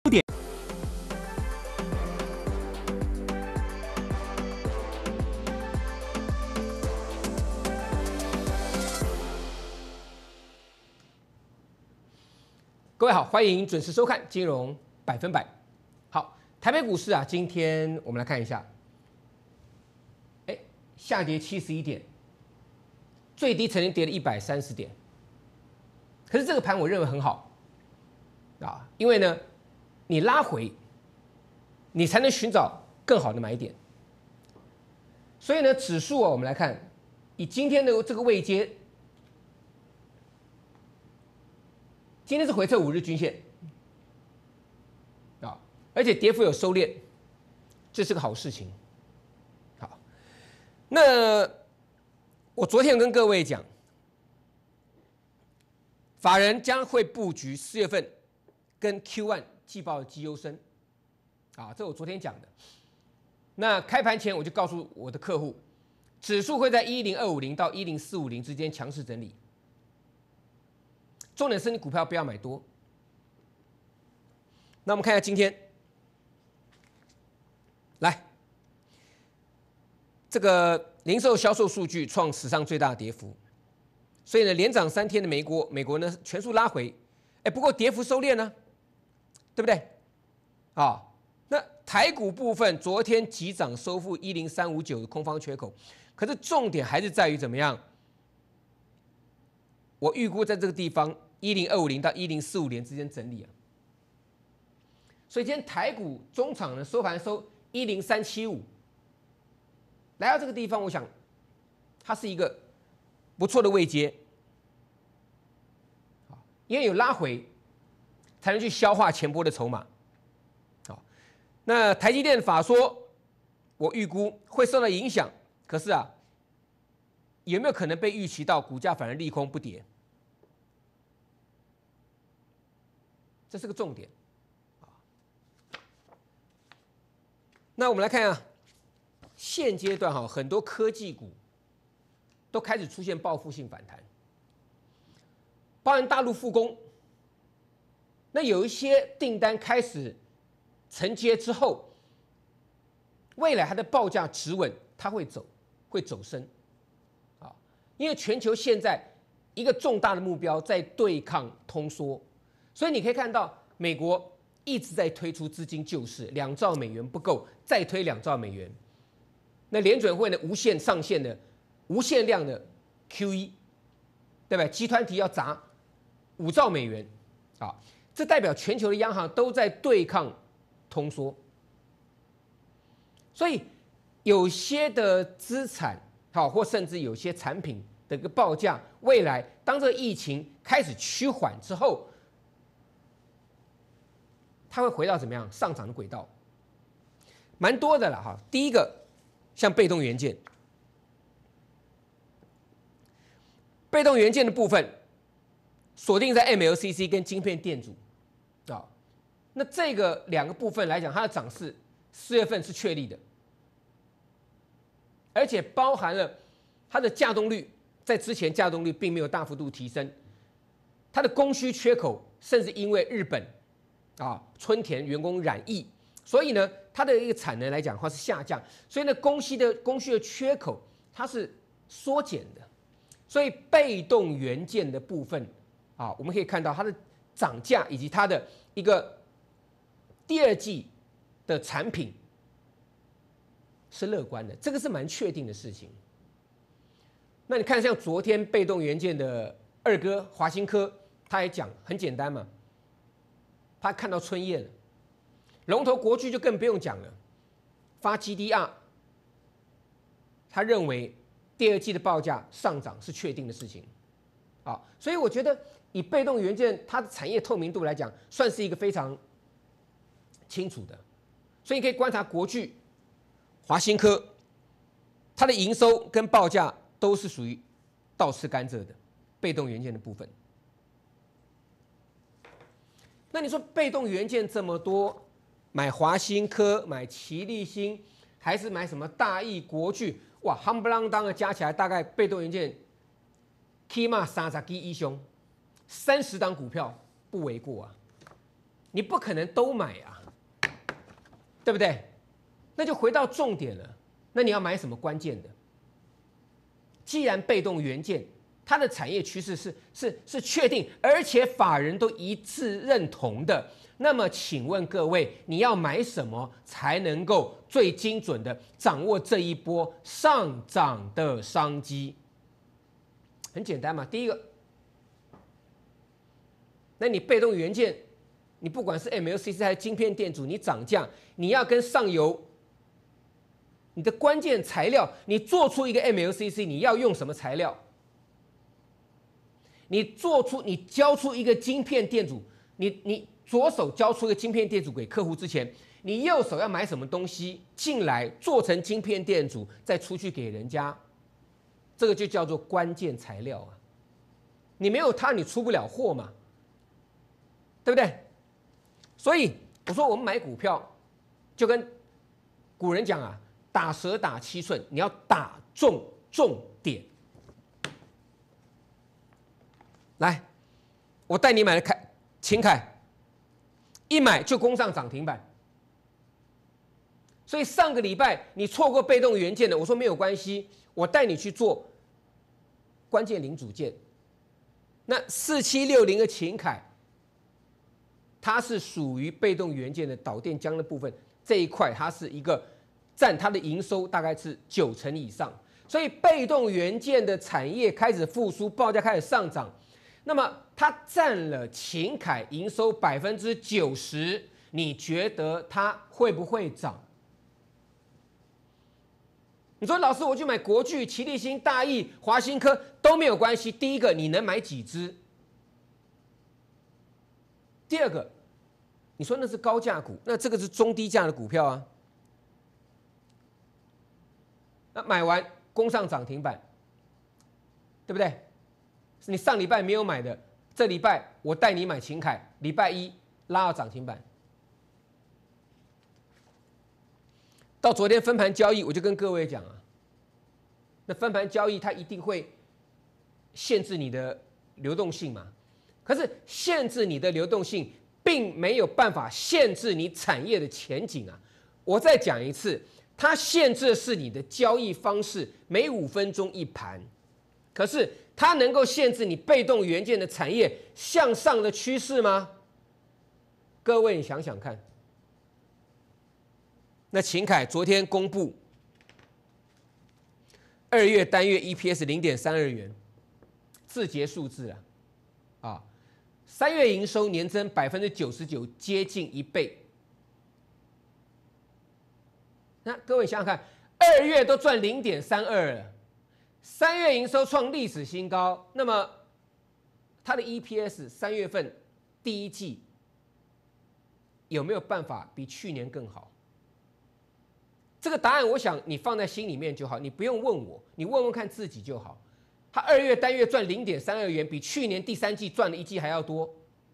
各位好，欢迎准时收看《金融百分百》。好，台北股市啊，今天我们来看一下，下跌71点，最低曾经跌了130点。可是这个盘我认为很好啊，因为呢，你拉回，你才能寻找更好的买点。所以呢，指数啊，我们来看，以今天的这个位阶。今天是回测5日均线啊，而且跌幅有收敛，这是个好事情。好，那我昨天跟各位讲，法人将会布局4月份跟 Q1 季报的绩优生啊，这我昨天讲的。那开盘前我就告诉我的客户，指数会在10250到10450之间强势整理。重点是你股票不要买多。那我们看一下今天，来，这个零售销售数据创史上最大的跌幅，所以呢，连涨3天的美国呢全数拉回，不过跌幅收敛呢，对不对？啊，那台股部分昨天急涨收复10359的空方缺口，可是重点还是在于怎么样？我预估在这个地方。10250到10450之间整理啊，所以今天台股中场呢收盘收10375，来到这个地方，我想它是一个不错的位阶，因为有拉回，才能去消化前波的筹码。好，那台积电法说，我预估会受到影响，可是啊，有没有可能被预期到股价反而利空不跌？这是个重点，那我们来看啊，现阶段很多科技股都开始出现报复性反弹，包含大陆复工，那有一些订单开始承接之后，未来它的报价止稳，它会走升，啊，因为全球现在一个重大的目标在对抗通缩。所以你可以看到，美国一直在推出资金救市，2兆美元不够，再推2兆美元。那联准会呢，无限上限的、无限量的 QE， 对吧？集团体要砸5兆美元，啊，这代表全球的央行都在对抗通缩。所以有些的资产，或甚至有些产品的一个报价，未来当这个疫情开始趋缓之后，它会回到怎么样上涨的轨道，蛮多的了哈。第一个，像被动元件，被动元件的部分锁定在 MLCC 跟晶片电阻啊。那这个2个部分来讲，它的涨势4月份是确立的，而且包含了它的稼动率，在之前稼动率并没有大幅度提升，它的供需缺口甚至因为日本春田员工染疫，所以呢，它的一个产能来讲的话是下降，所以呢，供需的缺口它是缩减的，所以被动元件的部分我们可以看到它的涨价以及它的一个第2季的产品是乐观的，这个是蛮确定的事情。那你看，像昨天被动元件的二哥华新科，他还讲很简单嘛。他看到春叶了，龙头国巨就更不用讲了，发 GDR， 他认为第2季的报价上涨是确定的事情，所以我觉得以被动元件它的产业透明度来讲，算是一个非常清楚的，所以你可以观察国巨、华新科，它的营收跟报价都是属于倒吃甘蔗的被动元件的部分。那你说被动元件这么多，买华新科、买奇力新，还是买什么大益、国巨？哇，夯不啷当的加起来，大概被动元件起码30支以上，30档股票不为过啊！ 你不可能都买啊，对不对？那就回到重点了，那你要买什么关键的？既然被动元件它的产业趋势是确定，而且法人都一致认同的，那么请问各位，你要买什么才能够最精准的掌握这一波上涨的商机？很简单嘛，第一个，那你被动元件，你不管是 MLCC 还是晶片电阻，你涨价，你要跟上游你的关键材料，你做出一个 MLCC， 你要用什么材料？你交出一个晶片电阻，你左手交出一个晶片电阻给客户之前，你右手要买什么东西进来做成晶片电阻，再出去给人家，这个就叫做关键材料啊！你没有它，你出不了货嘛，对不对？所以我说我们买股票，就跟古人讲啊，打蛇打七寸，你要打中重点。来，我带你买的秦凯，一买就攻上涨停板。所以上个礼拜你错过被动元件的，我说没有关系，我带你去做关键零组件。那4760的秦凯，它是属于被动元件的导电浆的部分，这一块它是一个占它的营收大概是90%以上，所以被动元件的产业开始复苏，报价开始上涨。那么它占了秦凯营收90%，你觉得它会不会涨？你说老师，我去买国巨、奇力新、大益、华新科都没有关系。第一个，你能买几只？第二个，你说那是高价股，那这个是中低价的股票啊。那买完攻上涨停板，对不对？你上礼拜没有买的，这礼拜我带你买秦凯，礼拜一拉到涨停板。到昨天分盘交易，我就跟各位讲啊，那分盘交易它一定会限制你的流动性嘛。可是限制你的流动性，并没有办法限制你产业的前景啊。我再讲一次，它限制的是你的交易方式，每5分钟一盘。可是它能够限制你被动元件的产业向上的趋势吗？各位，你想想看。那秦凯昨天公布2月单月 EPS 0.32元，字节数字啊，3月营收年增99%，接近1倍。那各位想想看，2月都赚0.32了。3月营收创历史新高，那么它的 EPS 3月份第一季有没有办法比去年更好？这个答案我想你放在心里面就好，你不用问我，你问问看自己就好。它2月单月赚0.32元，比去年第3季赚了1季还要多。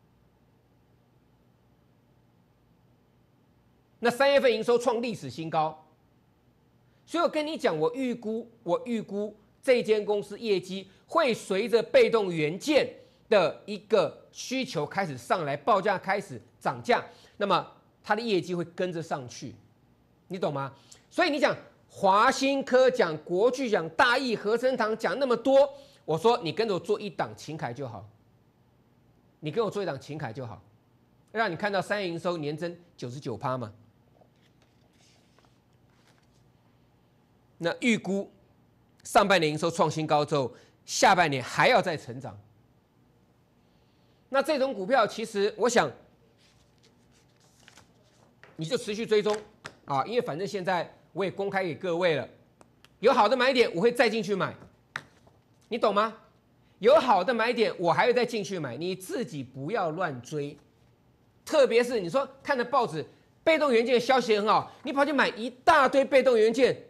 那3月份营收创历史新高，所以我跟你讲，我预估这间公司业绩会随着被动元件的一个需求开始上来，报价开始涨价，那么它的业绩会跟着上去，你懂吗？所以你讲华新科、讲国巨、讲大益、合生堂讲那么多，我说你跟着我做一档秦凯就好，你跟我做一档秦凯就好，让你看到3月营收年增99%嘛。那预估上半年营收创新高之后，下半年还要再成长。那这种股票，其实我想，你就持续追踪啊，因为反正现在我也公开给各位了，有好的买点我会再进去买，你懂吗？有好的买点我还会再进去买，你自己不要乱追。特别是你说看的报纸，被动元件的消息很好，你跑去买一大堆被动元件。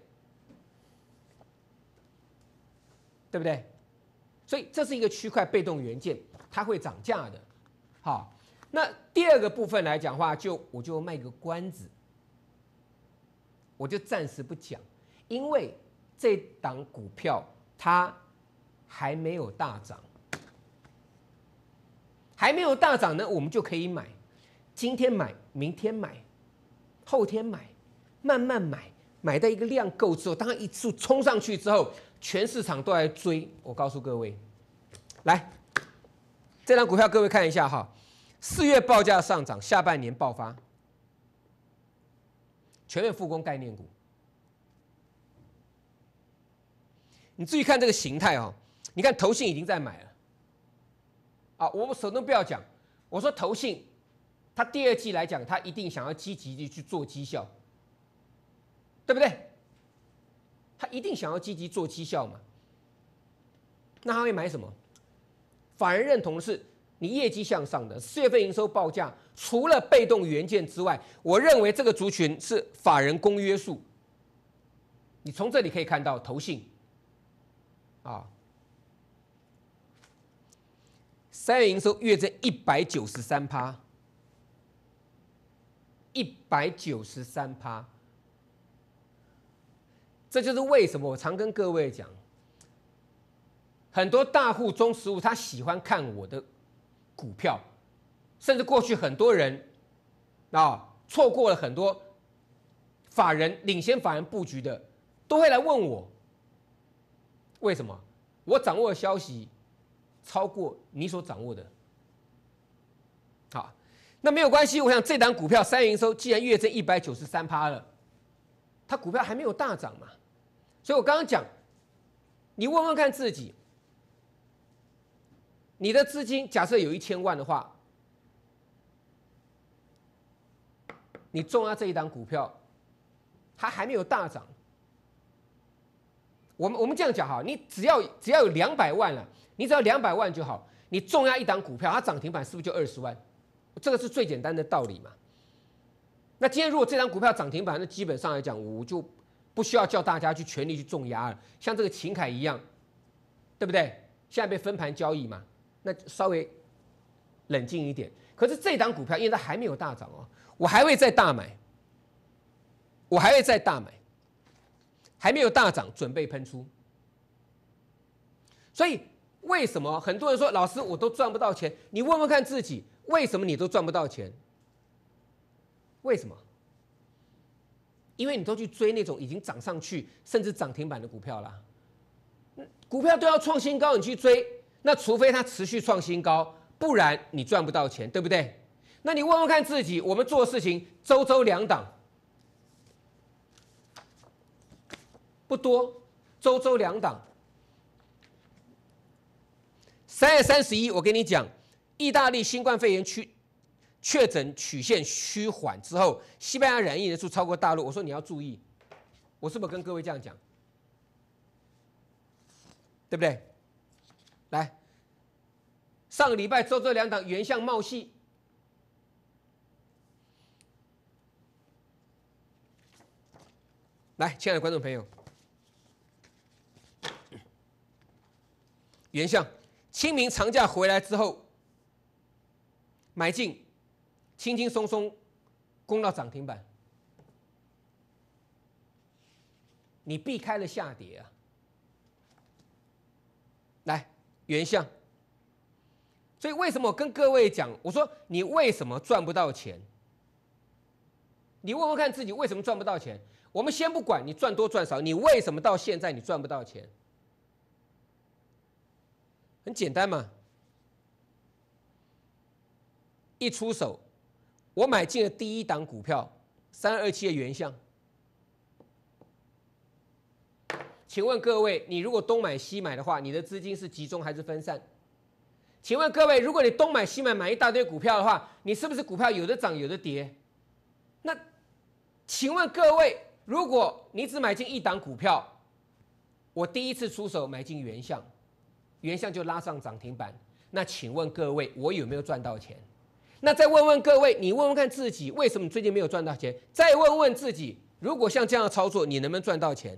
对不对？所以这是一个区块被动元件，它会涨价的。好，那第二个部分来讲的话，我就卖个关子，我就暂时不讲，因为这档股票它还没有大涨，还没有大涨呢，我们就可以买。 今天买，明天买，后天买，慢慢买，买到一个量够之后，当它一次冲上去之后，全市场都来追。我告诉各位，来，这张股票各位看一下哈，4月报价上涨，下半年爆发，全面复工概念股。你注意看这个形态哦，你看投信已经在买了。啊，我们手动不要讲，我说投信，它第二季来讲，它一定想要积极的去做绩效，对不对？它一定想要积极做绩效嘛。那他会买什么？法人认同的是你业绩向上的，4月份营收报价，除了被动元件之外，我认为这个族群是法人公约数。你从这里可以看到投信，啊。3月营收月增193%，193%，这就是为什么我常跟各位讲，很多大户、中实户他喜欢看我的股票，甚至过去很多人错过了很多领先法人布局的，都会来问我，为什么？我掌握的消息超过你所掌握的，好，那没有关系。我想这档股票3月营收既然月增193%了，它股票还没有大涨嘛，所以我刚刚讲，你问问看自己，你的资金假设有1000万的话，你中了这一档股票，它还没有大涨，我们这样讲哈，你只要有200万了。你只要200万就好，你重压一档股票，它涨停板是不是就20万？这个是最简单的道理嘛。那今天如果这张股票涨停板，那基本上来讲，我就不需要叫大家去全力去重压了。像这个秦凯一样，对不对？现在被分盘交易嘛，那稍微冷静一点。可是这档股票因为它还没有大涨哦，我还会再大买，还没有大涨，准备喷出。所以为什么很多人说老师我都赚不到钱？你问问看自己，为什么你都赚不到钱？为什么？因为你都去追那种已经涨上去甚至涨停板的股票啦。股票都要创新高，你去追，那除非它持续创新高，不然你赚不到钱，对不对？那你问问看自己，我们做的事情周2档，不多，周2档。3月31，我跟你讲，意大利新冠肺炎确诊曲线趋缓之后，西班牙染疫人数超过大陆。我说你要注意，我是不是跟各位这样讲？对不对？来，上个礼拜周2档原相茂系，来，亲爱的观众朋友，原相。清明长假回来之后，买进，轻轻松松攻到涨停板，你避开了下跌啊！来，原相。所以为什么我跟各位讲，我说你为什么赚不到钱？你问问看自己为什么赚不到钱？我们先不管你赚多赚少，你为什么到现在你赚不到钱？很简单嘛，一出手，我买进了第一档股票，3227的原相。请问各位，你如果东买西买的话，你的资金是集中还是分散？请问各位，如果你东买西买买一大堆股票的话，你是不是股票有的涨有的跌？那请问各位，如果你只买进一档股票，我第一次出手买进原相。原相就拉上涨停板，那请问各位，我有没有赚到钱？那再问问各位，你问问看自己，为什么你最近没有赚到钱？再问问自己，如果像这样的操作，你能不能赚到钱？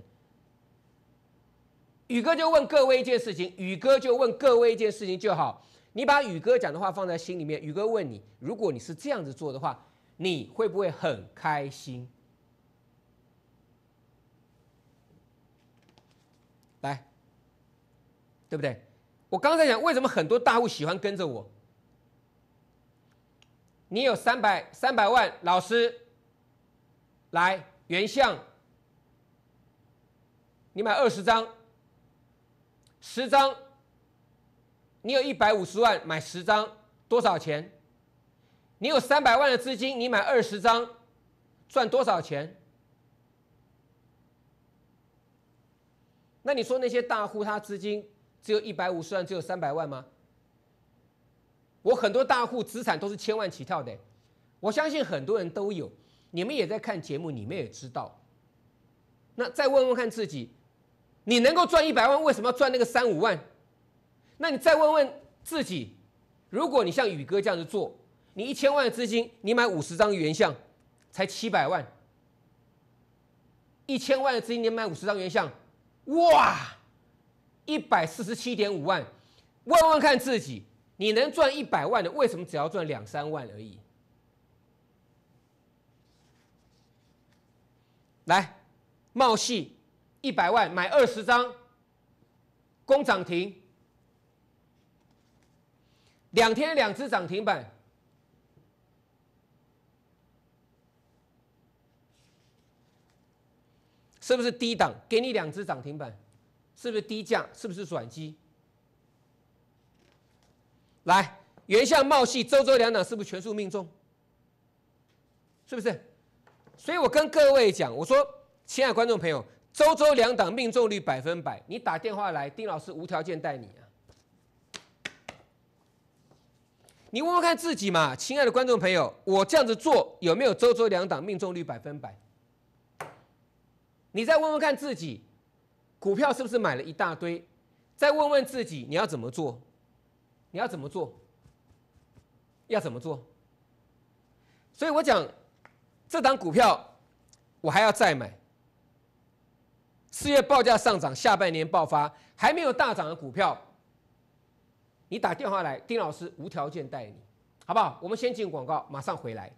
宇哥就问各位一件事情，就好。你把宇哥讲的话放在心里面，宇哥问你，如果你是这样子做的话，你会不会很开心？来，对不对？我刚才讲为什么很多大户喜欢跟着我， 你有300万，老师来原相，你买20张，10张，你有150万，买10张，多少钱？你有300万的资金，你买20张，赚多少钱？那你说那些大户他资金只有150万，只有300万吗？我很多大户资产都是1000万起跳的，我相信很多人都有，你们也在看节目，你们也知道。那再问问看自己，你能够赚100万，为什么要赚那个3、5万？那你再问问自己，如果你像宇哥这样子做，你1000万的资金，你买50张原相，才700万。1000万的资金，你买50张原相，哇，147.5万。问问看自己，你能赚100万的，为什么只要赚2、3万而已？来，茂系100万买20张，攻涨停，2天2只涨停板，是不是低档？给你2只涨停板，是不是低价？是不是转机？来，原相茂系周2档是不是全数命中？是不是？所以我跟各位讲，我说，亲爱的观众朋友，周2档命中率100%，你打电话来，丁老师无条件带你啊。你问问看自己嘛，亲爱的观众朋友，我这样子做有没有周2档命中率100%？你再问问看自己，股票是不是买了一大堆？再问问自己，你要怎么做？你要怎么做？要怎么做？所以我讲，这档股票我还要再买。4月报价上涨，下半年爆发，还没有大涨的股票，你打电话来，丁老师无条件带你，好不好？我们先进广告，马上回来。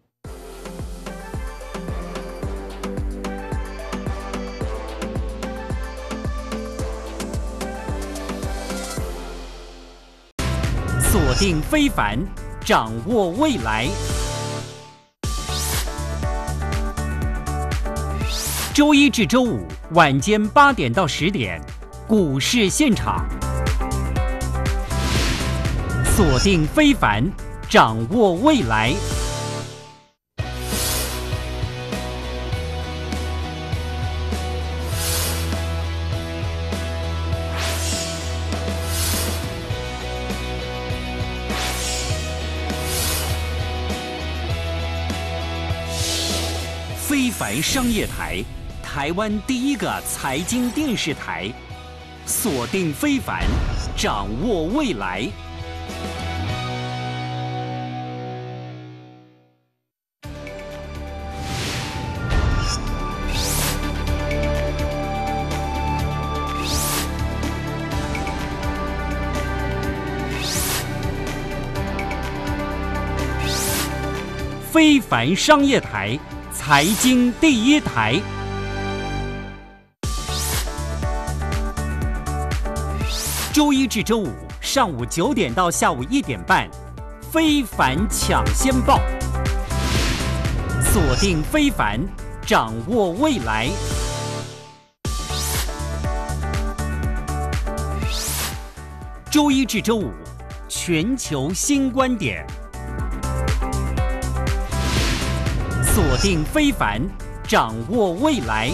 锁定非凡，掌握未来。周一至周五晚间8点到10点，股市现场。锁定非凡，掌握未来。非凡商业台，台湾第一个财经电视台，锁定非凡，掌握未来。非凡商业台，财经第一台。周一至周五上午9点到下午1点半，非凡抢先报，锁定非凡，掌握未来。周一至周五，全球新观点。锁定非凡，掌握未来。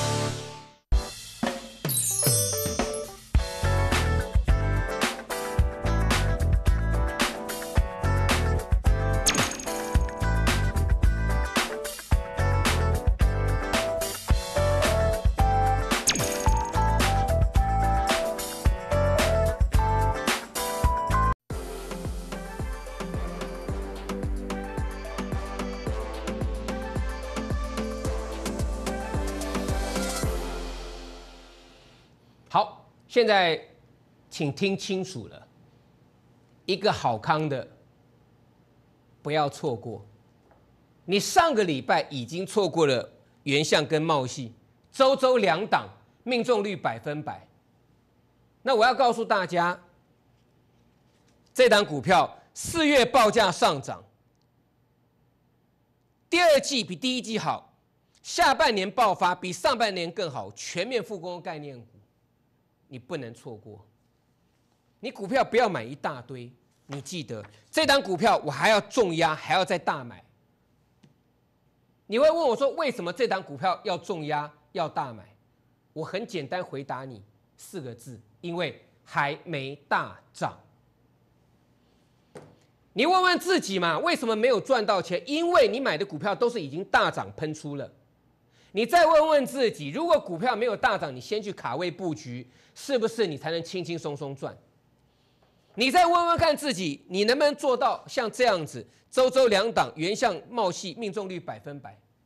好，现在请听清楚了，一个好康的不要错过。你上个礼拜已经错过了原相跟茂系，周2档命中率100%。那我要告诉大家，这档股票4月报价上涨， 第二季比第一季好，下半年爆发比上半年更好，全面复工概念股，你不能错过。你股票不要买一大堆，你记得这档股票我还要重压，还要再大买。你会问我说，为什么这档股票要重压，要大买？我很简单回答你4个字：因为还没大涨。你问问自己嘛，为什么没有赚到钱？因为你买的股票都是已经大涨喷出了。你再问问自己，如果股票没有大涨，你先去卡位布局，是不是你才能轻轻松松赚？你再问问看自己，你能不能做到像这样子，周周2档，原相茂系，命中率100%？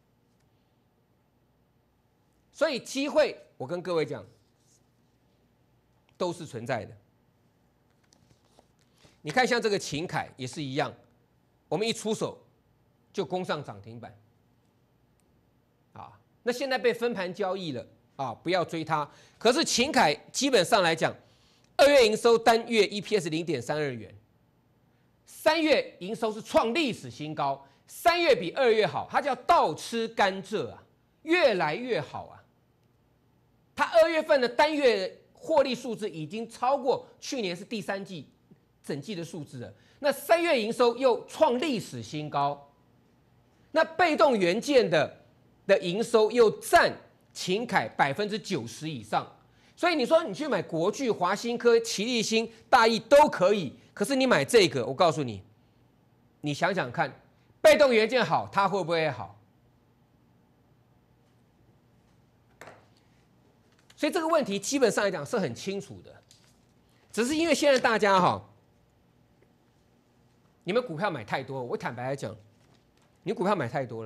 所以机会，我跟各位讲，都是存在的。你看，像这个秦凯也是一样，我们一出手就攻上涨停板，啊，那现在被分盘交易了啊，不要追它。可是秦凯基本上来讲，2月营收单月 EPS 0.32元，3月营收是创历史新高，3月比2月好，它叫倒吃甘蔗啊，越来越好啊。它2月份的单月获利数字已经超过去年是第3季整季的数字了。那3月营收又创历史新高，那被动元件的营收又占秦凯90%以上。所以你说你去买国巨、华新科、奇力新、大益都可以，可是你买这个，我告诉你，你想想看，被动元件好，它会不会好？所以这个问题基本上来讲是很清楚的，只是因为现在大家你们股票买太多了，我坦白来讲，你股票买太多了，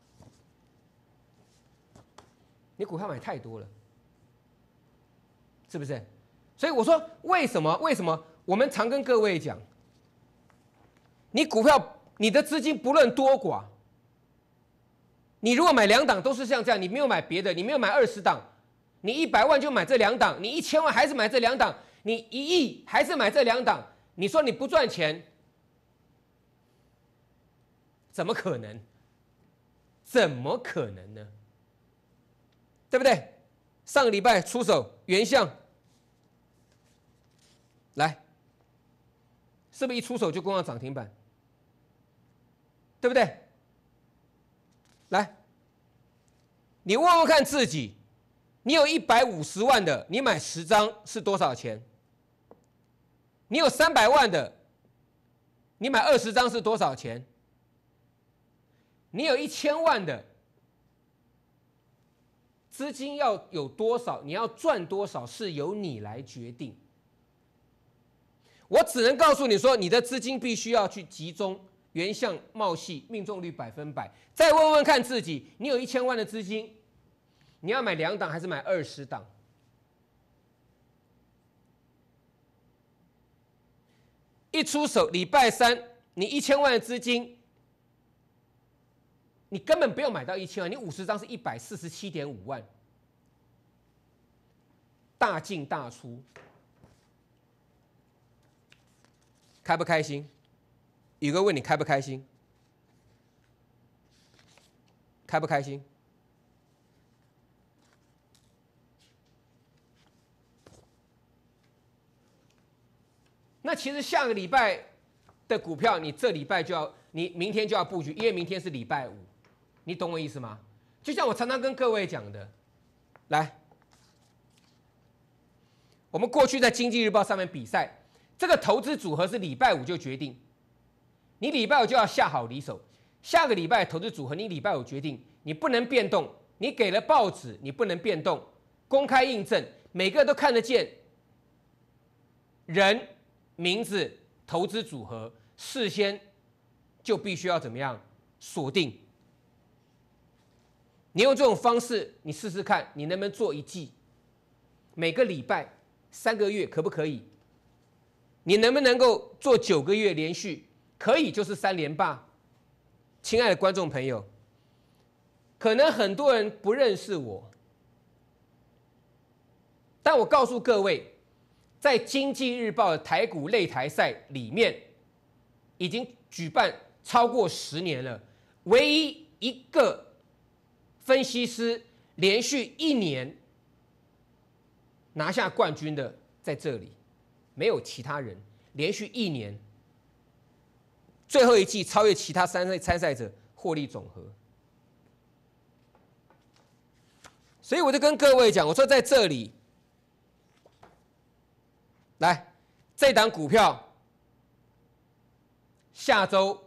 你股票买太多了，是不是？所以我说为什么我们常跟各位讲，你股票你的资金不论多寡，你如果买2档都是像这样，你没有买别的，你没有买20档。你100万就买这2档，你1000万还是买这2档，你1亿还是买这2档，你说你不赚钱，怎么可能？怎么可能呢？对不对？上个礼拜出手原相，来，是不是一出手就攻上涨停板？对不对？来，你问问看自己。你有150万的，你买10张是多少钱？你有300万的，你买20张是多少钱？你有1000万的，资金要有多少，你要赚多少是由你来决定。我只能告诉你说，你的资金必须要去集中原相茂系，命中率100%。再问问看自己，你有1000万的资金。你要买2档还是买20档？一出手礼拜3，你1000万的资金，你根本不用买到1000万，你50张是147.5万，大进大出，开不开心？宇哥问你开不开心？开不开心？那其实下个礼拜的股票，你这礼拜你明天就要布局，因为明天是礼拜5，你懂我意思吗？就像我常常跟各位讲的，来，我们过去在经济日报上面比赛，这个投资组合是礼拜5就决定，你礼拜5就要下好离手，下个礼拜投资组合你礼拜5决定，你不能变动，你给了报纸你不能变动，公开印证，每个都看得见，人。名字、投资组合，事先就必须要怎么样锁定？你用这种方式，你试试看，你能不能做1季？每个礼拜3个月可不可以？你能不能够做9个月连续？可以，就是3连霸。亲爱的观众朋友，可能很多人不认识我，但我告诉各位。在经济日报的台股擂台赛里面，已经举办超过10年了。唯一一个分析师连续1年拿下冠军的在这里，没有其他人连续1年最后一季超越其他参赛者获利总和。所以我就跟各位讲，我说在这里，来这档股票下周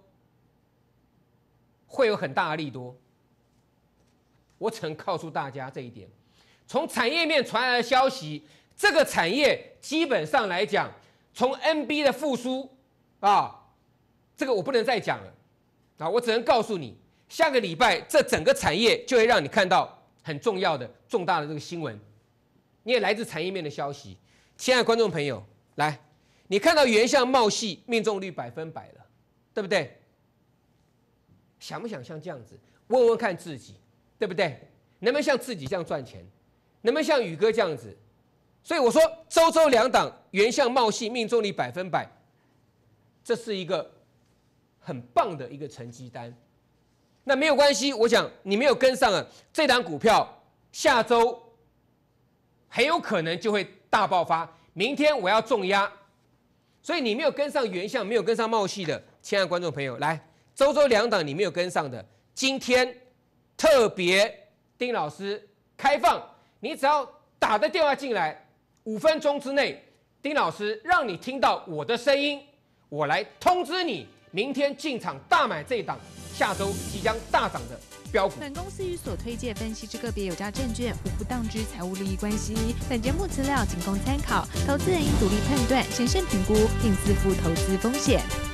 会有很大的利多，我只能告诉大家这一点。从产业面传来的消息，这个产业基本上来讲，从 NB 的复苏这个我不能再讲了我只能告诉你，下个礼拜这整个产业就会让你看到很重要的重大的这个新闻，你也来自产业面的消息。亲爱的观众朋友，来，你看到原相茂系命中率100%了，对不对？想不想像这样子？问问看自己，对不对？能不能像自己这样赚钱？能不能像宇哥这样子？所以我说，周2档原相茂系命中率100%，这是一个很棒的一个成绩单。那没有关系，我想你没有跟上了这档股票，下周很有可能就会大爆发。明天我要重压，所以你没有跟上原相，没有跟上茂系的，亲爱的观众朋友，来，周2档你没有跟上的，今天特别丁老师开放，你只要打的电话进来，5分钟之内，丁老师让你听到我的声音，我来通知你，明天进场大买这一档下周即将大涨的标股。 本公司与所推介分析之个别有价证券无不当之财务利益关系。本节目资料仅供参考，投资人应独立判断、审慎评估，并自负投资风险。